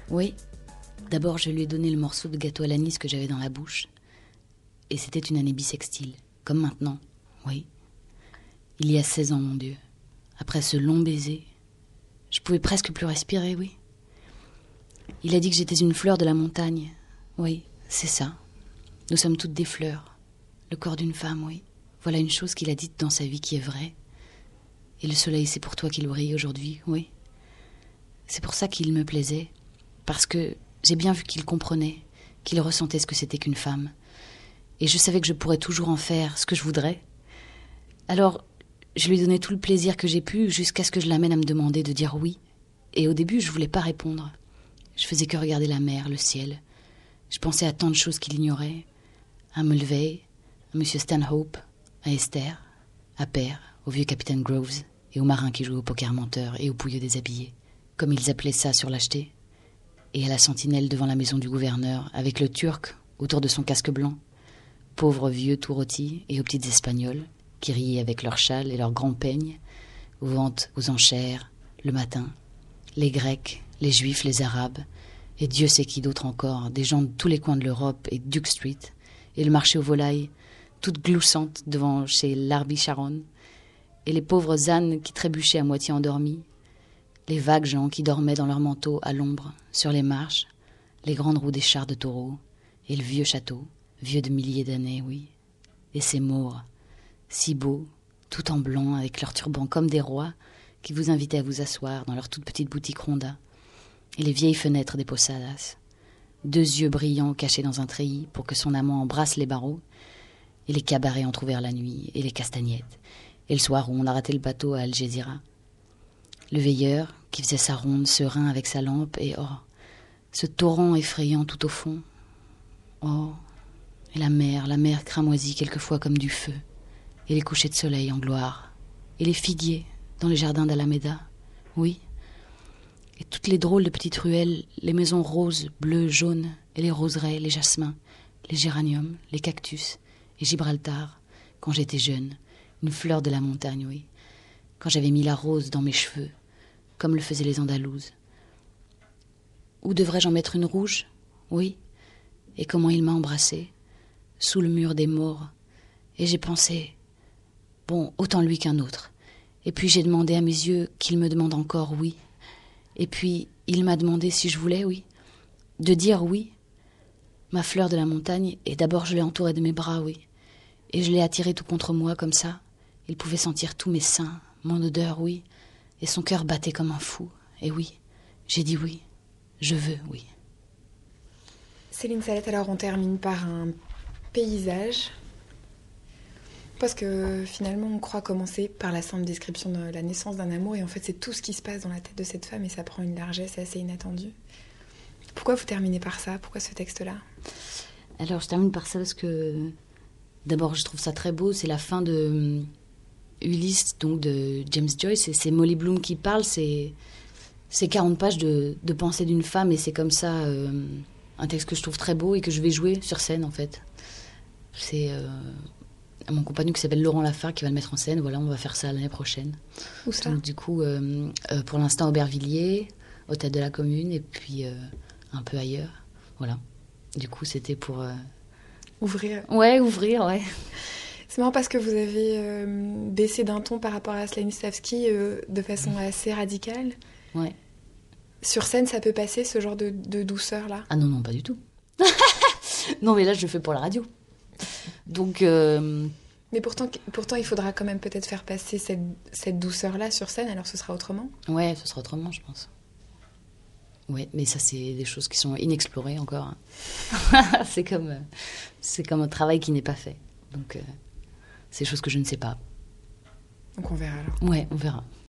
Oui. D'abord, je lui ai donné le morceau de gâteau à l'anis que j'avais dans la bouche. Et c'était une année bissextile, comme maintenant, oui. Il y a 16 ans, mon Dieu. Après ce long baiser, je pouvais presque plus respirer, oui. Il a dit que j'étais une fleur de la montagne. Oui, c'est ça. Nous sommes toutes des fleurs. Le corps d'une femme, oui. Voilà une chose qu'il a dite dans sa vie qui est vraie. Et le soleil, c'est pour toi qu'il brille aujourd'hui, oui. C'est pour ça qu'il me plaisait. Parce que j'ai bien vu qu'il comprenait, qu'il ressentait ce que c'était qu'une femme. Et je savais que je pourrais toujours en faire ce que je voudrais. Alors, je lui donnais tout le plaisir que j'ai pu jusqu'à ce que je l'amène à me demander de dire oui. Et au début, je voulais pas répondre. Je faisais que regarder la mer, le ciel. Je pensais à tant de choses qu'il ignorait. À Mulvey, à Monsieur Stanhope, à Esther, à Père, au vieux capitaine Groves et aux marins qui jouaient au poker menteur et aux pouilleux déshabillés, comme ils appelaient ça sur l'acheté, et à la sentinelle devant la maison du gouverneur, avec le Turc autour de son casque blanc, pauvres vieux tout rôtis et aux petites Espagnols, qui riaient avec leurs châles et leurs grands peignes, aux ventes aux enchères, le matin, les Grecs, les Juifs, les Arabes, et Dieu sait qui d'autre encore, des gens de tous les coins de l'Europe et Duke Street, et le marché aux volailles, toute gloussante devant chez Larby Sharon, et les pauvres ânes qui trébuchaient à moitié endormis, les vagues gens qui dormaient dans leurs manteaux à l'ombre, sur les marches, les grandes roues des chars de taureaux, et le vieux château, vieux de milliers d'années, oui, et ces maures, si beaux, tout en blanc, avec leurs turbans comme des rois, qui vous invitaient à vous asseoir dans leur toute petite boutique ronda, et les vieilles fenêtres des posadas, 2 yeux brillants cachés dans un treillis pour que son amant embrasse les barreaux, et les cabarets entr'ouverts la nuit, et les castagnettes, et le soir où on a raté le bateau à Algésiras. Le veilleur qui faisait sa ronde serein avec sa lampe, et oh, ce torrent effrayant tout au fond. Oh, et la mer cramoisie quelquefois comme du feu, et les couchers de soleil en gloire, et les figuiers dans les jardins d'Alameda, oui, et toutes les drôles de petites ruelles, les maisons roses, bleues, jaunes, et les roseraies, les jasmins, les géraniums, les cactus, et Gibraltar, quand j'étais jeune, une fleur de la montagne, oui, quand j'avais mis la rose dans mes cheveux, comme le faisaient les Andalouses. Où devrais-je en mettre une rouge? Oui, et comment il m'a embrassée, sous le mur des morts, et j'ai pensé, bon, autant lui qu'un autre. Et puis j'ai demandé à mes yeux qu'il me demande encore oui. Et puis il m'a demandé si je voulais, oui, de dire oui. Ma fleur de la montagne, et d'abord je l'ai entourée de mes bras, oui. Et je l'ai attiré tout contre moi, comme ça. Il pouvait sentir tous mes seins, mon odeur, oui. Et son cœur battait comme un fou. Et oui, j'ai dit oui. Je veux, oui. Céline Salette, alors on termine par un paysage. Parce que finalement, on croit commencer par la simple description de la naissance d'un amour. Et en fait, c'est tout ce qui se passe dans la tête de cette femme. Et ça prend une largesse assez inattendue. Pourquoi vous terminez par ça? Pourquoi ce texte-là? Alors, je termine par ça parce que... D'abord, je trouve ça très beau. C'est la fin de Ulysse, donc de James Joyce. Et c'est Molly Bloom qui parle. C'est 40 pages de pensée d'une femme. Et c'est comme ça un texte que je trouve très beau et que je vais jouer sur scène, en fait. C'est mon compagnon qui s'appelle Laurent Lafare qui va le mettre en scène. Voilà, on va faire ça l'année prochaine. Où ça? Donc, du coup, pour l'instant, Aubervilliers, au Théâtre de la Commune, et puis un peu ailleurs. Voilà. Du coup, c'était pour... Ouvrir. Ouais, ouvrir, ouais. C'est marrant parce que vous avez baissé d'un ton par rapport à Stanislavski de façon assez radicale. Ouais. Sur scène, ça peut passer, ce genre de douceur-là? Ah non, non, pas du tout. Non, mais là, je le fais pour la radio. Donc... Mais pourtant, il faudra quand même peut-être faire passer cette douceur-là sur scène, alors ce sera autrement? Ouais, ce sera autrement, je pense. Ouais, mais ça, c'est des choses qui sont inexplorées encore. C'est comme un travail qui n'est pas fait. Donc, c'est des choses que je ne sais pas. Donc on verra alors. Ouais, on verra.